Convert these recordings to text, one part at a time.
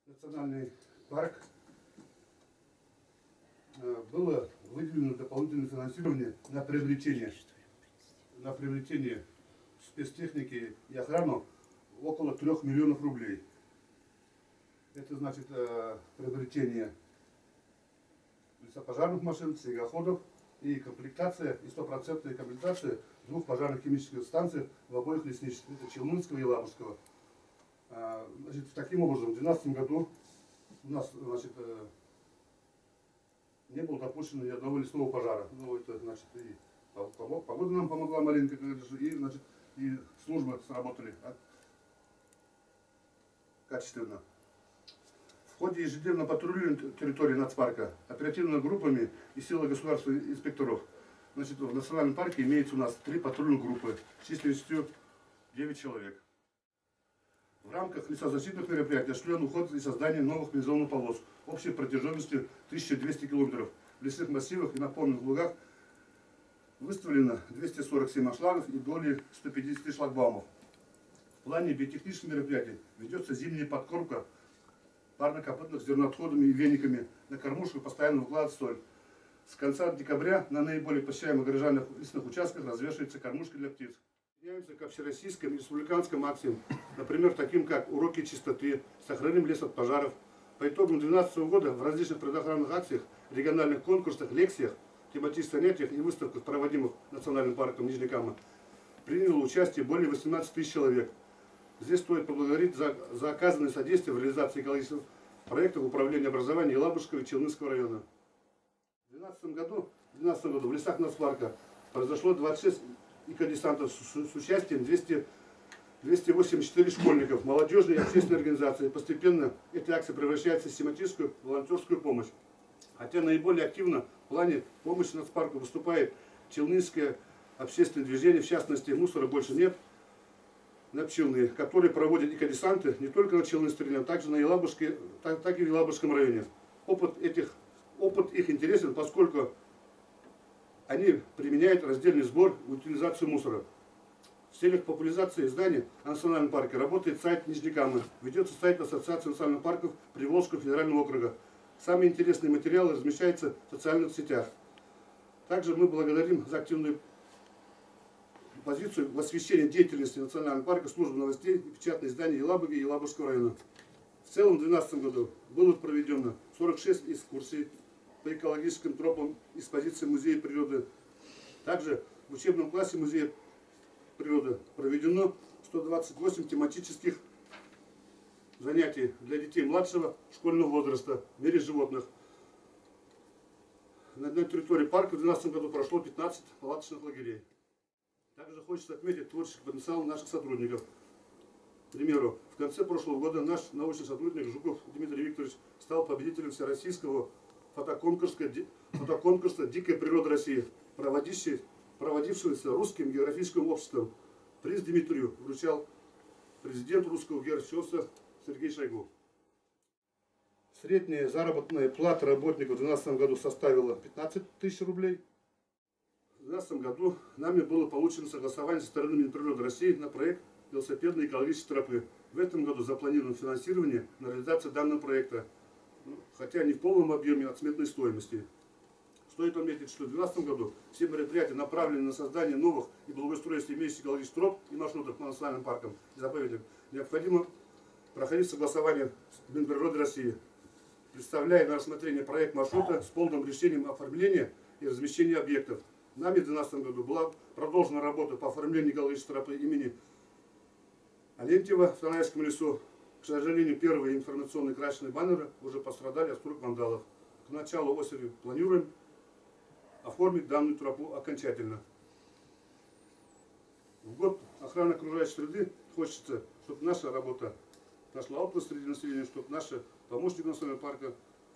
Национальный парк было выделено дополнительное финансирование на приобретение спецтехники и охрану около 3 миллионов рублей. Это значит приобретение лесопожарных машин, снегоходов и комплектация, и стопроцентная комплектация 2 пожарных химических станций в обоих лесничествах, это Челнынского и Елабужского. Значит, таким образом, в 2012 году у нас, значит, не было допущено ни одного лесного пожара. Ну, это, значит, и погода нам помогла маленько, и, значит, и службы сработали качественно. В ходе ежедневного патрулирования территории нацпарка оперативными группами и силой государственных инспекторов, значит, в национальном парке имеется у нас 3 патрульных группы численностью 9 человек. В рамках лесозащитных мероприятий осуществлен уход и создание новых мелиорационных полос общей протяженностью 1200 км. В лесных массивах и на полных лугах выставлено 247 аншлагов и более 150 шлагбаумов. В плане биотехнических мероприятий ведется зимняя подкормка парнокопытных зерноотходами и вениками. На кормушку постоянно выкладывается соль. С конца декабря на наиболее посещаемых горожанных лесных участках развешивается кормушка для птиц. Присоединяемся к общероссийским и республиканским акциям, например, таким как уроки чистоты, сохраним лес от пожаров. По итогам 2012 года в различных предохранных акциях, региональных конкурсах, лекциях, тематических занятиях и выставках, проводимых Национальным парком Нижняя Кама, приняло участие более 18 тысяч человек. Здесь стоит поблагодарить за оказанное содействие в реализации экологических проектов управления образования Елабужского и Челнынского района. В 2012 году в лесах нацпарка произошло 26 экодесантов с участием 284 школьников, молодежной и общественной организации. Постепенно эта акция превращается в систематическую волонтерскую помощь. Хотя наиболее активно в плане помощи нацпарку выступает Челнынское общественное движение, в частности «Мусора больше нет», напчилные, которые проводят экодесанты не только на Челнынской, но также на Елабужской, так и в Елабужском районе. Опыт их интересен, поскольку они применяют раздельный сбор и утилизацию мусора. В целях популяризации зданий о национальном парке работает сайт Нижней Камы, ведется сайт Ассоциации национальных парков Приволжского федерального округа. Самые интересные материалы размещаются в социальных сетях. Также мы благодарим за активную позицию в освещении деятельности национального парка, службы новостей и печатных изданий Елабуги и Елабужского района. В целом в 2012 году было проведено 46 экскурсий по экологическим тропам из позиции Музея природы. Также в учебном классе Музея природы проведено 128 тематических занятий для детей младшего школьного возраста в мире животных. На территории парка в 2012 году прошло 15 палаточных лагерей. Также хочется отметить творческий потенциал наших сотрудников. К примеру, в конце прошлого года наш научный сотрудник Жуков Дмитрий Викторович стал победителем всероссийского фотоконкурса «Дикая природа России», проводившегося Русским географическим обществом. Приз Дмитрию вручал президент Русского географического общества Сергей Шойгу. Средняя заработная плата работников в 2012 году составила 15 тысяч рублей. В 2012 году нами было получено согласование со стороны Минприроды России на проект велосипедной экологической тропы. В этом году запланировано финансирование на реализацию данного проекта, хотя не в полном объеме от сметной стоимости. Стоит отметить, что в 2012 году все мероприятия направлены на создание новых и благоустройство имеющихся экологических троп и маршрутов по национальным паркам и заповедям. Необходимо проходить согласование с Минприродой России, представляя на рассмотрение проект маршрута с полным решением оформления и размещения объектов. Нами в 2012 году была продолжена работа по оформлению экологической тропы имени Алентьева в Танаевском лесу. К сожалению, первые информационные красочные баннеры уже пострадали от рук вандалов. К началу осени планируем оформить данную тропу окончательно. В год охраны окружающей среды хочется, чтобы наша работа нашла отклик среди населения, чтобы наши помощники национального парка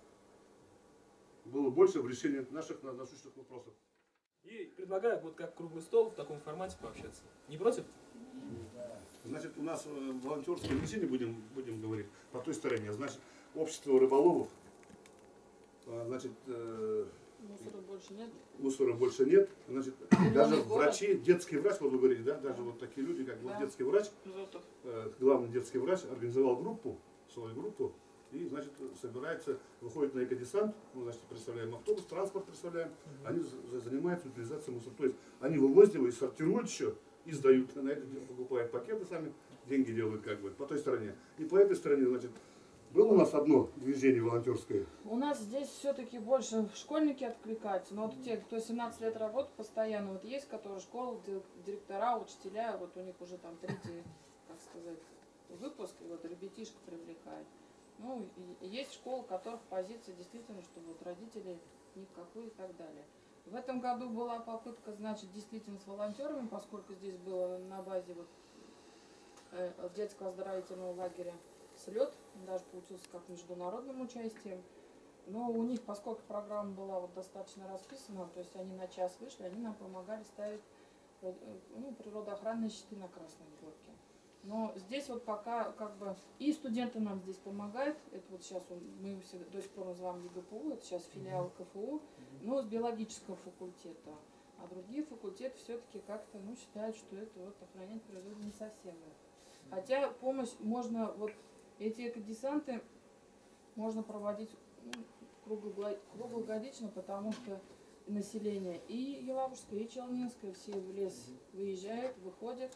было больше в решении наших насущных вопросов. И предлагаю вот как круглый стол в таком формате пообщаться. Не против? Значит, у нас волонтерское движение будем говорить по той стороне. Значит, общество рыболовов. Значит, мусора больше нет. Мусора больше нет. Значит, даже врачи, детский врач, вот вы говорите, да, даже вот такие люди, как вот детский врач, главный детский врач, организовал группу, свою группу И, значит, собирается, выходит на экодесант, мы, значит, представляем автобус, транспорт представляем, они занимаются утилизацией мусора. То есть они вывозят его и сортируют еще, и сдают. На это покупают пакеты сами, деньги делают как бы по той стороне. И по этой стороне, значит, было у нас одно движение волонтерское. У нас здесь все-таки больше школьники откликаются, но вот те, кто 17 лет работает постоянно, вот есть, которые школы, директора, учителя, вот у них уже там третий, как сказать, выпуск, и вот ребятишек привлекает. Ну, и есть школы, у которых позиция действительно, что вот родители ни в какую и так далее. В этом году была попытка, значит, действительно с волонтерами, поскольку здесь было на базе вот детского оздоровительного лагеря слет, даже получился как международным участием. Но у них, поскольку программа была вот достаточно расписана, то есть они на час вышли, они нам помогали ставить природоохранные щиты на Красной Горке. Но здесь вот пока как бы и студенты нам здесь помогают, это вот сейчас мы его до сих пор называем ЕГПУ, это сейчас филиал КФУ, но с биологического факультета. А другие факультеты все-таки как-то считают, что это вот охранять природу не совсем. Хотя помощь можно, вот эти экодесанты можно проводить круглогодично, потому что население и Елабужское, и Челнинское, все в лес выезжают, выходят.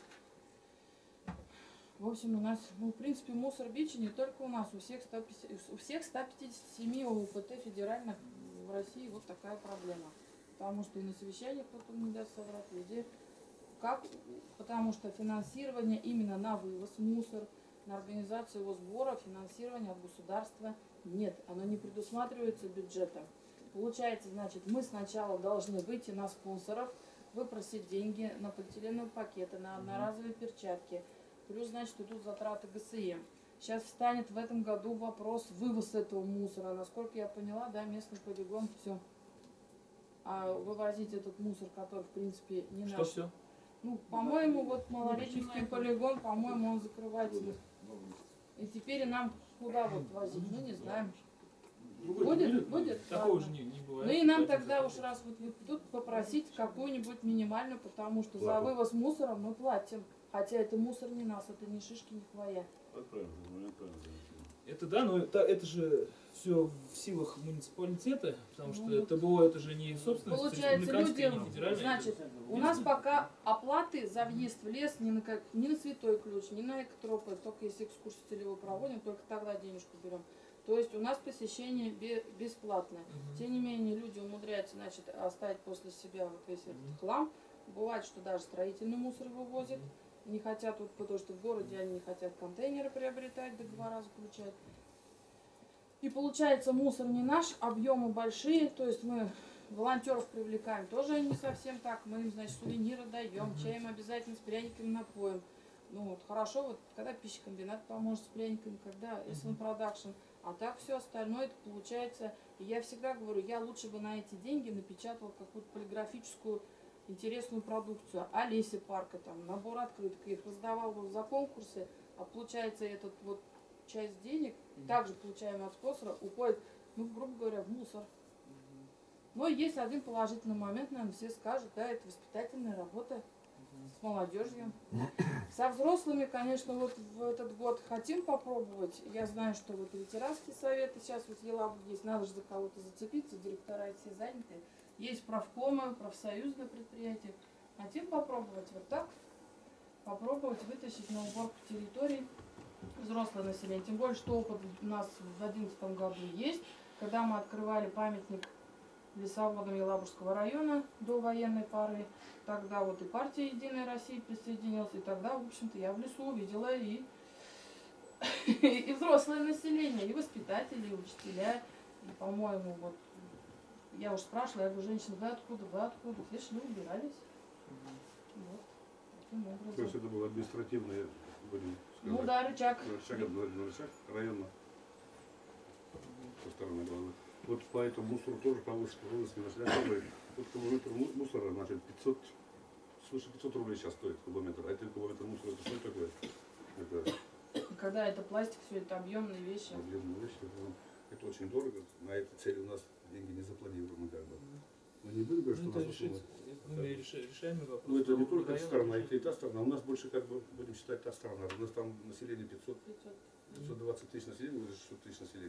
В общем, у нас, в принципе, мусор-бичи не только у нас, у всех 157 ОУПТ федеральных в России вот такая проблема. Потому что и на совещаниях кто-то не даст соврать, везде. Потому что финансирование именно на вывоз мусор, на организацию его сбора, финансирования от государства нет. Оно не предусматривается бюджетом. Получается, значит, мы сначала должны выйти на спонсоров, выпросить деньги на полиэтиленовые пакеты, на одноразовые перчатки. Плюс, значит, идут затраты ГСМ. Сейчас встанет в этом году вопрос вывоз этого мусора. Насколько я поняла, да, местный полигон все. А вывозить этот мусор, который, в принципе, не Что наш. все? Ну, по-моему, вот Малореченский полигон, по-моему, он закрывается. И теперь нам куда вот возить? Ну, не знаем. Будет? Будет? Такого Ладно. же не бывает. Ну и нам тогда уж раз вот тут попросить какую-нибудь минимальную, потому что за вывоз мусора мы платим. Хотя это мусор не нас, это не шишки, не хвоя. Это да, но это же все в силах муниципалитета, потому что Ну, ТБО это же не собственность получается, республиканская, люди, не федеральная. значит, у нас пока оплаты за въезд в лес ни на Святой Ключ, ни на Экотропы, только если экскурсию целевую проводим, только тогда денежку берем. То есть у нас посещение бесплатное. Тем не менее, люди умудряются, значит, оставить после себя вот весь этот хлам. Бывает, что даже строительный мусор вывозят. Не хотят, вот, потому что в городе они не хотят контейнеры приобретать, договора заключать. И получается, мусор не наш, объемы большие, то есть мы волонтеров привлекаем, тоже не совсем так. Мы им, значит, сувениры даем, чаем обязательно с пряниками напоим. Ну вот хорошо, вот когда пищекомбинат поможет с пряниками, когда SN Production. А так все остальное, это получается, и я всегда говорю, я лучше бы на эти деньги напечатала какую-то полиграфическую интересную продукцию. Олеся парка, там, набор открыток, я их раздавал вот за конкурсы, а получается этот вот часть денег, также получаемая от спонсора, уходит, ну, грубо говоря, в мусор. Но есть один положительный момент, наверное, все скажут, да, это воспитательная работа с молодежью. Со взрослыми, конечно, вот в этот год хотим попробовать. Я знаю, что вот ветеранские советы сейчас вот Елабуге есть, надо же за кого-то зацепиться, директора все заняты. Есть правкомы, профсоюзные предприятия. Хотим попробовать вот так, попробовать вытащить на уборку территорий взрослое население. Тем более, что опыт у нас в 2011 году есть, когда мы открывали памятник лесоводам Елабужского района до военной поры. Тогда вот и партия «Единая Россия» присоединилась, и тогда, в общем-то, я в лесу увидела и взрослое население, и воспитатели, и учителя, и, по-моему, вот, я уж спрашивала, я говорю, женщины, вы откуда? Видишь, мы убирались. Вот, таким образом. То есть это было административное, будем сказать. Ну да, рычаг. Рычаг районно. Со стороны главы. Вот по этому мусору тоже повысили нашли. Вот кубометр мусора, значит, свыше 500 рублей сейчас стоит кубометр. А это кубометр мусора, это что такое? Это когда это пластик, все это объемные вещи. Объемные вещи, это очень дорого. На этой цели у нас деньги не запланированы как бы. Мы не будем говорить, что у нас решаемый вопрос. Ну это не только эта сторона, это и та сторона. У нас больше как бы будем считать та сторона. У нас там население 520 тысяч населения, 600 тысяч населения.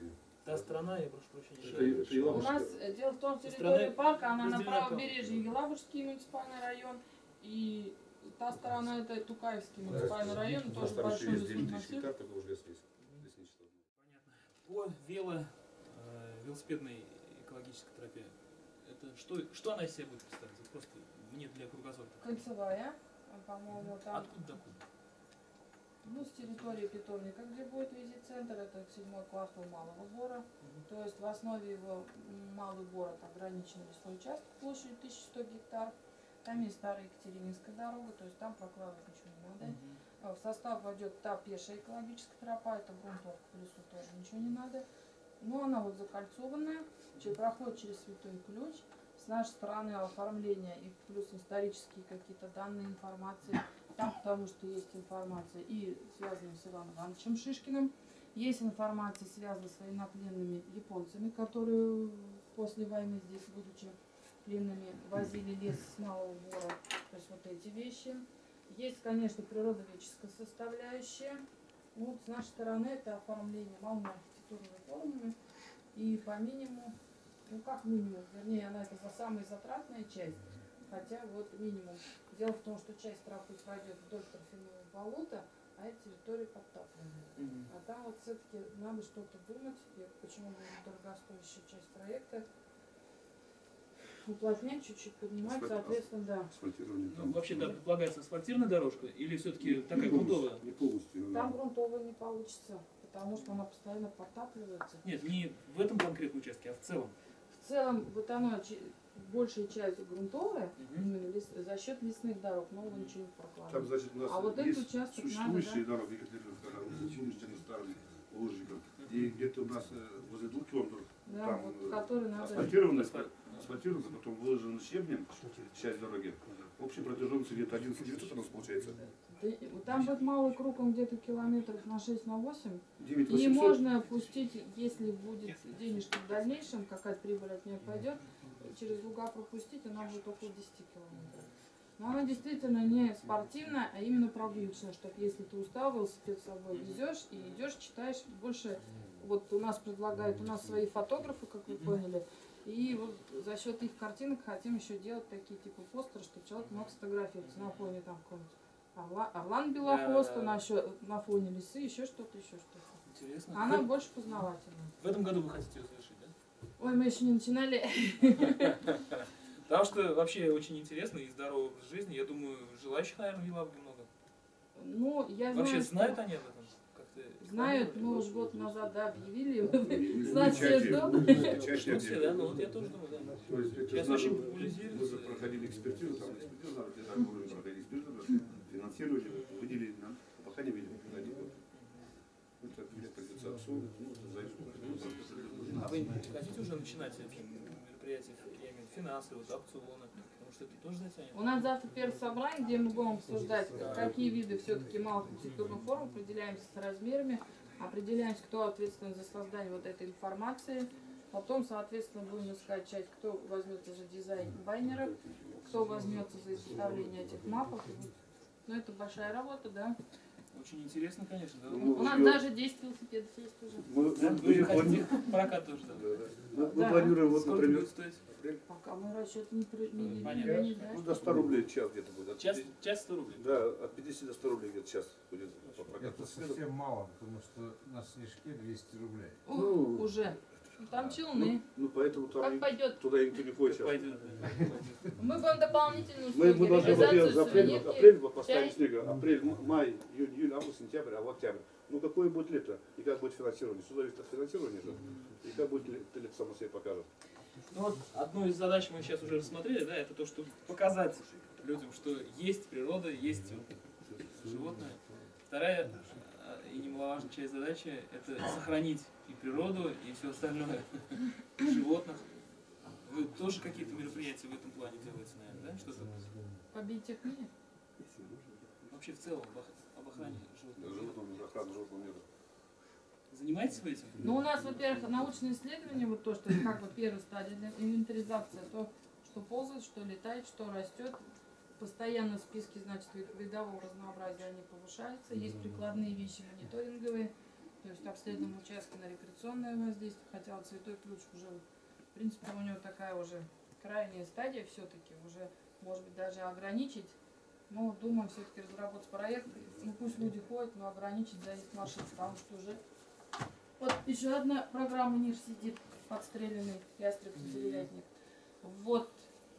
Та страна, я прошу прощения. Это У Елабужская. нас дело в том, что Страна территория парка, она на разделена правобережье, Елабужский муниципальный район, и та сторона это Тукаевский муниципальный район, тоже большой лесной массив. такой уже лесничество. Понятно. По велосипедной экологической тропе, это что она из себя будет представлять? Вот просто мне для кругозора. Кольцевая, по-моему, там, Откуда до куда? ну, с территории питомника, где будет визит-центр, это 7-й квартал Малого Бора. То есть в основе его Малый Бор это ограниченный лесной участок площадью 1100 гектар. Там есть старая Екатерининская дорога, то есть там прокладывать ничего не надо. В состав войдет та пешая экологическая тропа, это грунтовка в лесу, тоже ничего не надо. Но она вот закольцованная, проходит через Святой Ключ. С нашей стороны оформление и плюс исторические какие-то данные, информации. Там потому что есть информация и связанная с Иваном Ивановичем Шишкиным. Есть информация, связанная с военнопленными японцами, которые после войны здесь, будучи пленными, возили лес с Малого Бора. То есть вот эти вещи. Есть, конечно, природоведческая составляющая. Вот с нашей стороны это оформление малыми архитектурными формами. И по минимуму, ну как минимум, вернее, она это за самая затратная часть. Хотя вот минимум. Дело в том, что часть тропы пройдет вдоль торфяного болота, а эта территория подтапливаемая. А там вот все-таки надо что-то думать, и почему дорогостоящая часть проекта. Уплотнять, чуть-чуть поднимать, соответственно, да. Асфальтирование Ну, там. вообще, да, предполагается асфальтированная дорожка или все-таки такая грунтовая? Не полностью. Там грунтовая не получится, потому что она постоянно подтапливается. Нет, не в этом конкретном участке, а в целом. В целом, вот оно, большая часть грунтовая, Мгм. именно за счет лесных дорог, нового ничего не Там, прокладывается. значит, у нас А вот есть этот участок существующие надо, дороги, Екатерининская, старыми лужником. И где-то у нас возле 2 километров да, там вот, который надо... асфальтировано, Асфальт. потом выложено щебнем часть дороги. Общей протяженностью где-то 11 900 у нас получается. Да, там будет малый круг, он где-то километров на 6, на 8. 9 И 800. можно пустить, если будет денежки в дальнейшем, какая-то прибыль от нее пойдет, через луга пропустить, она будет около 10 километров. Но она действительно не спортивная, а именно прогулочная, чтобы если ты устал, велосипед с собой везешь и идешь, читаешь. Больше, вот у нас предлагают, у нас свои фотографы, как вы поняли, и вот за счет их картинок хотим еще делать такие типа постеры, чтобы человек мог сфотографироваться на фоне там какого-нибудь орлан белохвоста, на фоне лисы, еще что-то, еще что-то. Интересно. Она больше познавательная. В этом году вы хотите ее завершить, да? Ой, мы еще не начинали. Потому что вообще очень интересно и здоровый образ жизни. Я думаю, желающих, наверное, в Елабуге много. Ну, я Вообще знаю, знают что... они об этом? Как-то Знают, рекламировали? мы уже год назад, да, объявили. Мы Знать чаще- всех дом. чаще Ну, все, да? объявляем. Ну, вот я тоже думаю, да. То есть это Сейчас надо- очень Мы популяризируется. проходили экспертизу, там экспертиза, где так уровень проходили экспертизу, финансирование, выделили нам, пока не видели, куда они идут. Это придется отцу, ну, это зависит от А вы хотите уже начинать эти мероприятия, я имею в виду финансовые, вот, аукционы, потому что это тоже затянет? У нас завтра первое собрание, где мы будем обсуждать, какие виды все-таки малых архитектурных форм, определяемся с размерами, определяемся, кто ответственен за создание вот этой информации. Потом, соответственно, будем искать часть, кто возьмется за дизайн байнеров, кто возьмется за изготовление этих мапов. Ну, это большая работа, да. Очень интересно, конечно. Да? Ну, У нас её- даже 10 велосипедов есть уже. Вы же хотите их прокат тоже, да? Мы Да. планируем, вот, Сколько например, будет стоить? Пока мы расчет не Понятно. не знаем. ну, до 100 рублей час где-то будет. От Час 50 100 рублей. Да, от 50 до 100 рублей где-то час будет по прокату. Это совсем мало, потому что на снежке 200 рублей. Ну, Уже. Там челны. Ну, поэтому там Как пойдет? туда никто не ходит сейчас. Пойдет, да. Мы будем дополнительную Мы услуги, должны, во-первых, реализацию за апрель, сувенирки, апрель вот поставим часть. снега. Апрель, май, июнь, август, сентябрь, а вот октябрь. Ну, какое будет лето? И как будет финансирование? Все зависит от финансирования же. И как будет лето само себе покажет. Ну вот одну из задач мы сейчас уже рассмотрели, да, это то, что показать людям, что есть природа, есть животное. Вторая и немаловажная часть задачи – это сохранить и природу, и все остальное, животных. Вы тоже какие-то мероприятия в этом плане делаете, наверное, да? Что-то Побить их нет. вообще в целом об охране животных. Охрана животного мира. Занимаетесь вы этим? Ну, у нас, во-первых, научные исследования, вот то, что как бы первая стадия инвентаризация, то, что ползает, что летает, что растет. Постоянно списки, значит, видового разнообразия они повышаются. Есть прикладные вещи мониторинговые. То есть обследуем участки на рекреационное воздействие, хотя вот Святой Ключ уже, в принципе, у него такая уже крайняя стадия все-таки, уже, может быть, даже ограничить. Но думаем все-таки разработать проект, ну пусть люди ходят, но ограничить заезд машин, потому что уже... Вот еще одна программа ниже сидит, подстреленный ястреб-стрелятник. Вот.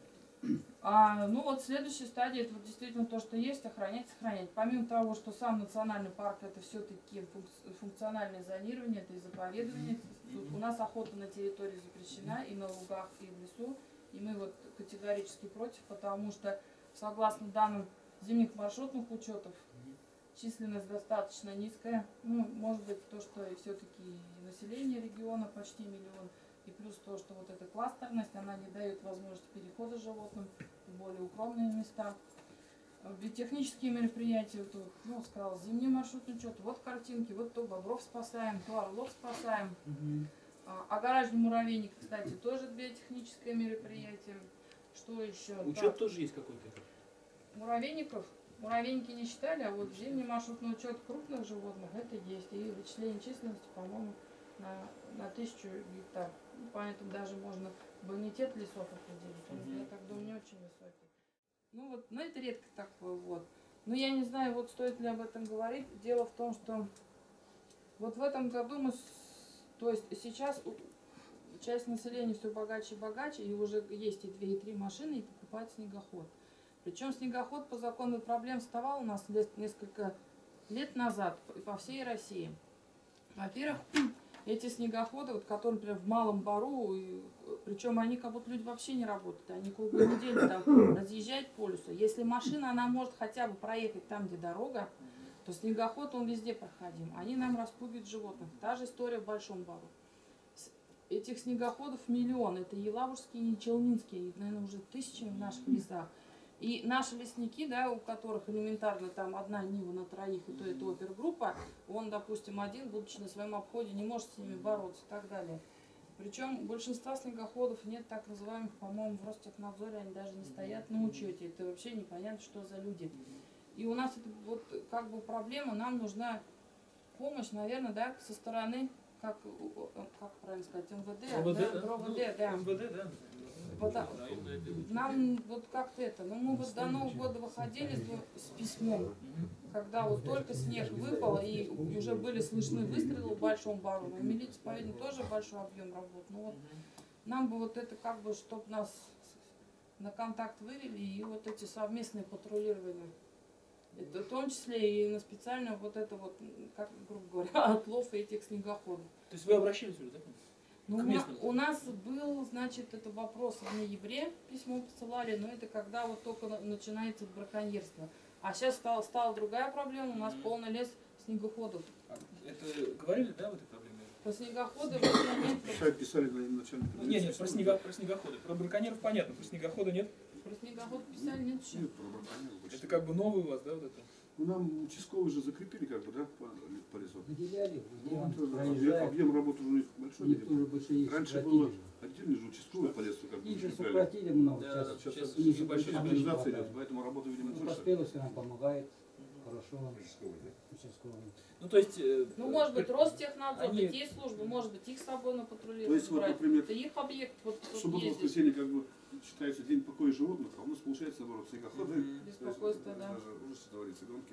Ну вот следующая стадия, это вот действительно то, что есть, охранять, сохранять. Помимо того, что сам национальный парк это все-таки функциональное зонирование, это и заповедование. Тут у нас охота на территории запрещена и на лугах, и в лесу. И мы вот категорически против, потому что согласно данным зимних маршрутных учетов, численность достаточно низкая. Ну, может быть, то, что все-таки население региона почти 1 миллион. И плюс то, что вот эта кластерность, она не дает возможности перехода животным в более укромные места. Технические мероприятия, вот, ну, сказал, зимний маршрутный учет, вот картинки, вот то бобров спасаем, то орлов спасаем. Огораживание муравейник, кстати, тоже биотехническое мероприятие. Что еще? Учет тоже есть какой-то? Муравейников? Муравейники не считали, а вот зимний маршрутный учет крупных животных это есть. И вычисление численности, по-моему, на 1000 гектар. Поэтому даже можно бонитет лесов определить. Он, я так думаю, не очень высокий. Ну вот, но это редко такое вот. Но я не знаю, вот стоит ли об этом говорить. Дело в том, что вот в этом году мы, то есть сейчас часть населения все богаче и богаче, и уже есть и 2, и 3 машины, и покупают снегоход. Причем снегоход по закону проблем вставал у нас несколько лет назад по всей России. Во-первых, эти снегоходы, вот, которые, например, в Малом Бару, причем они как будто люди вообще не работают, они круглую неделю там разъезжают полюса. Если машина, она может хотя бы проехать там, где дорога, то снегоход, он везде проходим. Они нам распугивают животных. Та же история в Большом Бару. Этих снегоходов миллион. Это елабужские и челнинские, наверное, уже 1000 в наших лесах. И наши лесники, да, у которых элементарно там одна Нива на троих, и то это опергруппа, он, допустим, один, будучи на своем обходе, не может с ними бороться и так далее. Причем большинства снегоходов нет так называемых, по-моему, в Ростехнадзоре они даже не стоят на учете. Это вообще непонятно, что за люди. И у нас это вот как бы проблема, нам нужна помощь, наверное, да, со стороны, как правильно сказать, МВД, МВД, да? МВД, да. МВД, да. Нам вот как-то это, ну мы вот до Нового года выходили с письмом, когда вот только снег выпал и уже были слышны выстрелы в Большом Бару, но милиция, по-видимому, тоже большой объем работ. Ну вот нам бы вот это как бы, чтобы нас на контакт вывели и вот эти совместные патрулирования. Это в том числе и на специально вот это вот, как, грубо говоря, отлов этих снегоходов. То есть вы обращались уже, да? Ну, у нас был, значит, это вопрос в ноябре, письмо посылали, но это когда вот только начинается браконьерство. А сейчас стала другая проблема, у нас полный лес снегоходов. Это говорили, да, в этой проблеме? По снегоходу нет. Писали на начальника. Нет, про снегоходы. Про браконьеров понятно, про снегохода нет. Про снегоход писали, нет еще. Это как бы новый у вас, да, вот это? Ну, нам участковые же закрепили, как бы, да, по лесу. Выделяли, Объем работы у них большой. никто уже больше не Раньше сократили было же. отдельный же участковый по лесу, как бы, Их же закрепляли. сократили много, Да, сейчас, сейчас у них очень большой больше Организация хватает. идет, поэтому работа, видимо, Ну, больше. Поспеловский нам помогает, хорошо, участковый. Ну, то есть... Ну, может быть, Ростехнадзор, Они- ведь есть службы, может быть, их с собой на То патрулирование есть, вот, брать. например, Это их объект, вот тут Суббота, ездит. воскресенье, как бы, считается день покоя животных, а у нас получается, наоборот, снегоходы. Беспокойство, да. Даже ужас творится, гонки.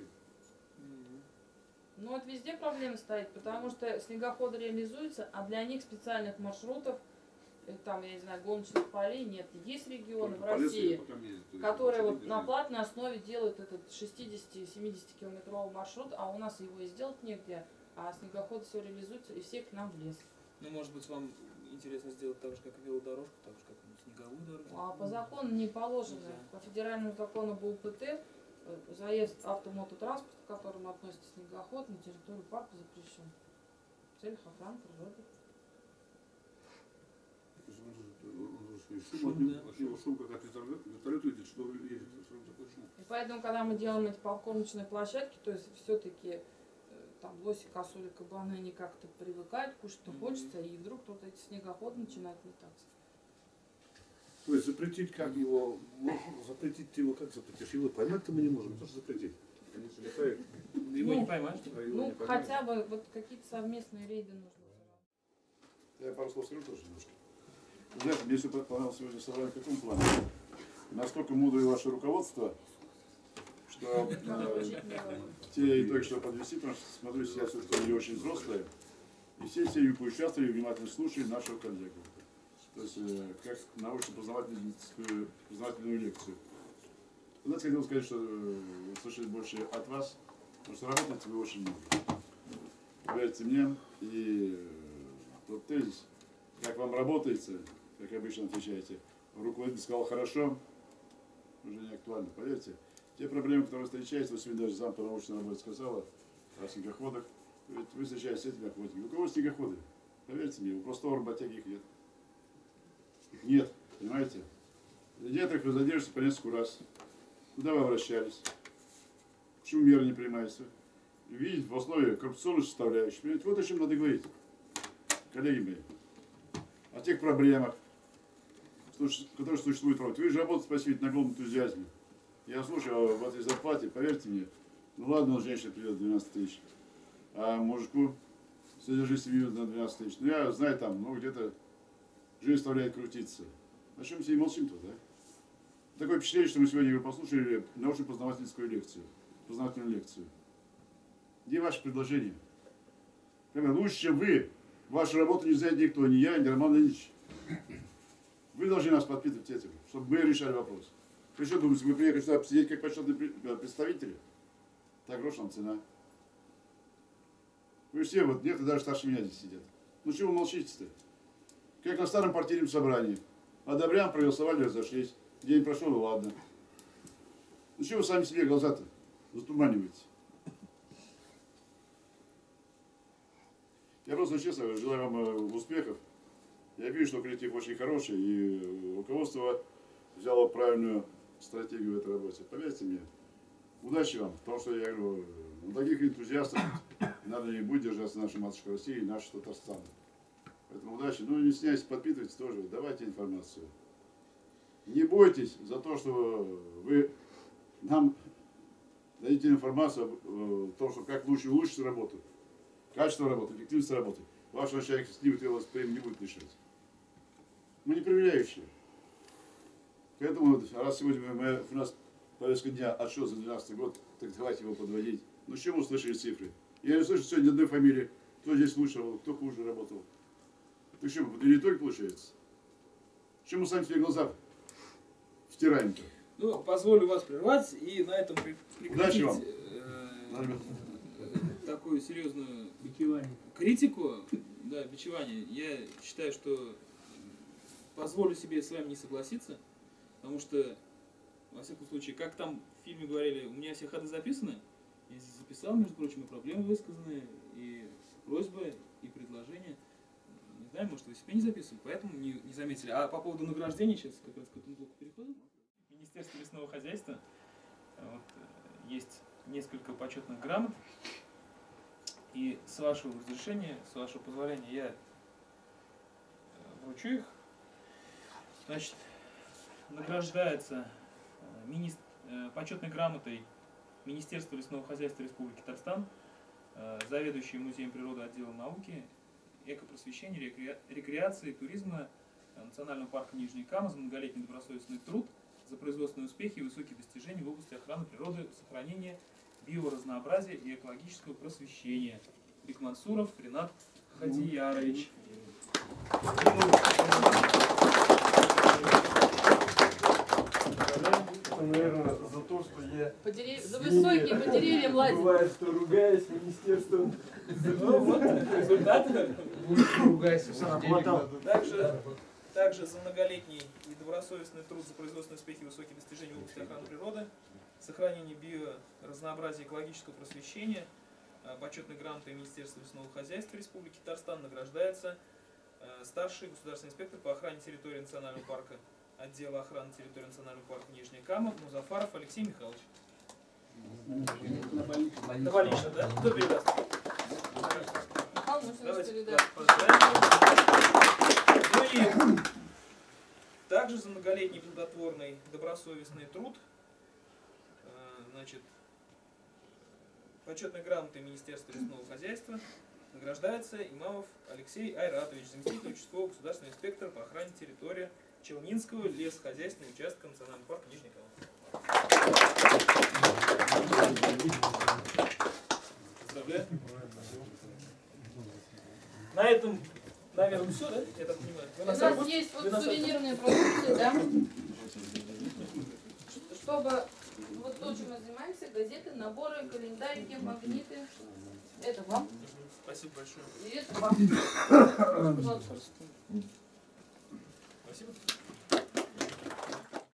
Ну вот везде проблема стоит, потому что снегоходы реализуются, а для них специальных маршрутов, там, я не знаю, гоночных полей нет. Есть регионы в По лесу России, потом ездят, то есть, которые вот лошади на бежали. платной основе делают этот 60-70 километровый маршрут, а у нас его и сделать негде, а снегоходы все реализуются, и все к нам в лес. Ну, может быть, вам интересно сделать так же, как и велодорожку, так же, как и снеговую дорогу? А по закону не положено. По федеральному закону БУПТ заезд автомототранспорта, к которому относится снегоход, на территорию парка запрещен. В целях охраны природы. Шум от него, шум, как от вертолета летит, что едет, что такой шум. И поэтому, когда мы делаем эти парковочные площадки, то есть все-таки там лоси, косули, кабаны, они как-то привыкают, кушать-то хочется, и вдруг кто-то эти снегоходы начинает метаться. То есть запретить как его, запретить его, как запретишь? Его поймать-то мы не можем, то что запретить. Его не поймаешь. Ну, хотя бы вот какие-то совместные рейды нужно. Я пару слов скажу тоже немножко. Знаете, мне все понравилось сегодня собрание в каком плане? Настолько мудрое ваше руководство, что те итоги, что подвести, потому что смотрю, сейчас все-таки люди очень взрослые, и все поучаствовали и внимательно слушали нашего коллегу. То есть, как научно-познавательную лекцию. Знаете, хотел сказать, что услышать больше от вас, потому что работаете вы очень много. Поверьте мне, и тот тезис, как вам работается, как обычно отвечаете, руководитель сказал хорошо, уже не актуально, поверьте. Те проблемы, которые встречаете, вот сегодня даже зам по научной работе сказала о снегоходах, ведь вы встречаетесь с этими охотниками. У кого снегоходы? Поверьте мне, у простого работяги их нет. Их нет, понимаете? Где-то вы задержитесь по несколько раз. Куда вы обращались? Почему меры не принимаются? Видите в основе коррупционную составляющую. Понимаете, вот о чем надо говорить, коллеги мои. О тех проблемах, которые существуют в работе. Вы же работаете, спасибо, на голом энтузиазме. Я слушаю об этой зарплате, поверьте мне, ну ладно, женщина придет 12 тысяч, а мужику содержи семью на 12 тысяч. Ну я знаю там, ну где-то жизнь оставляет крутиться. О чем все и молчим-то, да? Такое впечатление, что мы сегодня послушали научно-познавательную лекцию. Где ваши предложения? Лучше, чем вы, вашу работу не знает никто, ни я, ни Роман Леонидович. Вы должны нас подпитывать этим, чтобы мы решали вопрос. Вы что думаете, вы приехали сюда посидеть как почетные представители? Так грош вам цена. Вы все, вот некоторые даже старше меня здесь сидят. Ну чего вы молчите-то? Как на старом партийном собрании. Одобряем, проголосовали, разошлись. День прошел, и ладно. Ну чего вы сами себе глаза-то затуманиваете? Я просто честно желаю вам успехов. Я вижу, что коллектив очень хороший, и руководство взяло правильную стратегию в этой работе. Поверьте мне, удачи вам, потому что я говорю, у таких энтузиастов надо не будет держаться наша матушка Россия и наш Татарстан. Поэтому удачи. Ну не стесняйтесь, подпитывайте тоже, давайте информацию. Не бойтесь за то, что вы нам дадите информацию о том, что как лучше улучшить работу, качество работы, эффективность работы. Ваш начальник снимет его с не будет решать. Мы не проверяющие. Поэтому, раз сегодня у нас повестка дня отчет за 2012 год, так давайте его подводить. Ну, с чем вы услышали цифры? Я не слышу сегодня ни одной фамилии, кто здесь лучше работал, кто хуже работал. Так что, подвели итог получается? Чем мы сами себе глаза втираем-то? Ну, позволю вас прервать и на этом прекратить такую серьезную критику, да, бичевание. Я считаю, что позволю себе с вами не согласиться, потому что, во всяком случае, как там в фильме говорили, у меня все ходы записаны, я здесь записал, между прочим, и проблемы высказаны, и просьбы, и предложения. Не знаю, может, вы себе не записывали, поэтому не заметили. А по поводу награждения, сейчас как раз к этому блоку переходим. Министерство лесного хозяйства, вот, есть несколько почетных грамот, и с вашего разрешения, с вашего позволения, я вручу их. Значит, награждается почетной грамотой Министерства лесного хозяйства Республики Татарстан, заведующий музеем природы отдела науки, экопросвещения, рекреации и туризма Национального парка Нижний Кама за многолетний добросовестный труд, за производственные успехи и высокие достижения в области охраны природы, сохранения биоразнообразия и экологического просвещения. Бекмансуров Ринат Хадиярович. Наверное, за то, что я За высокие по деревьям лазить. бывает, что ругаюсь министерством. Ну вот, результат. Хватал. Также за многолетний и добросовестный труд, за производственные успехи и высокие достижения в области охраны природы, сохранение биоразнообразия и экологического просвещения, почетной грамотой Министерства лесного хозяйства Республики Татарстан награждается старший государственный инспектор по охране территории национального парка отдела охраны территории национального парка Нижняя Кама Музафаров Алексей Михайлович. Навалично, да? Кто передаст? Давайте, ну и также за многолетний плодотворный добросовестный труд, значит, Почетной грамотой Министерства лесного хозяйства награждается Имамов Алексей Айратович, заместитель участкового государственного инспектора по охране территории Челнинского лесхозяйственного участка Национального парка Нижний Калмыцкий. Поздравляю. На этом, наверное, все, да? Я так понимаю. У нас есть вот сувенирные продукты, да? Чтобы вот то, чем мы занимаемся, газеты, наборы, календарики, магниты. Это вам. Спасибо большое. И это вам. Пожалуйста.